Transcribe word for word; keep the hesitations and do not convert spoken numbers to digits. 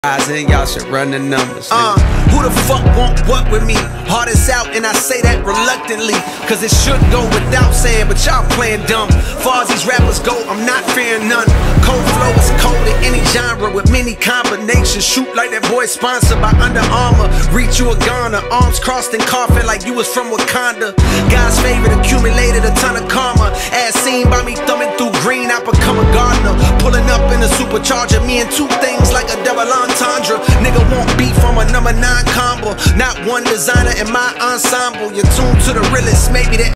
And y'all should run the numbers. Uh, who the fuck want what with me? Hardest out, and I say that reluctantly, cause it should go without saying, but y'all playing dumb. Far as these rappers go, I'm not fearing none. Cold flow is cold in any genre with many combinations. Shoot like that boy sponsored by Under Armour. Reach you a goner, arms crossed and coughing like you was from Wakanda. God's favorite accumulated a ton of karma. As seen by me thumbing through green, I become a gardener. Pulling up in a supercharger, me and two things like a double entendre. Nigga won't beef from a number nine combo. Not one designer in my ensemble. You're tuned to the realest, maybe that